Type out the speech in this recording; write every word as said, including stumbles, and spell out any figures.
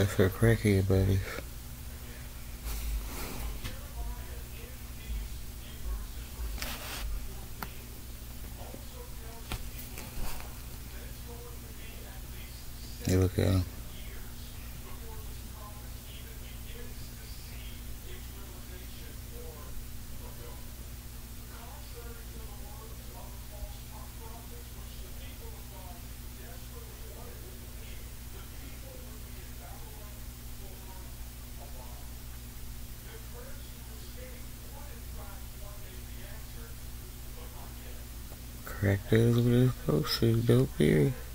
That's for crackhead buddies. You look at him. Crack those with his post, dope here.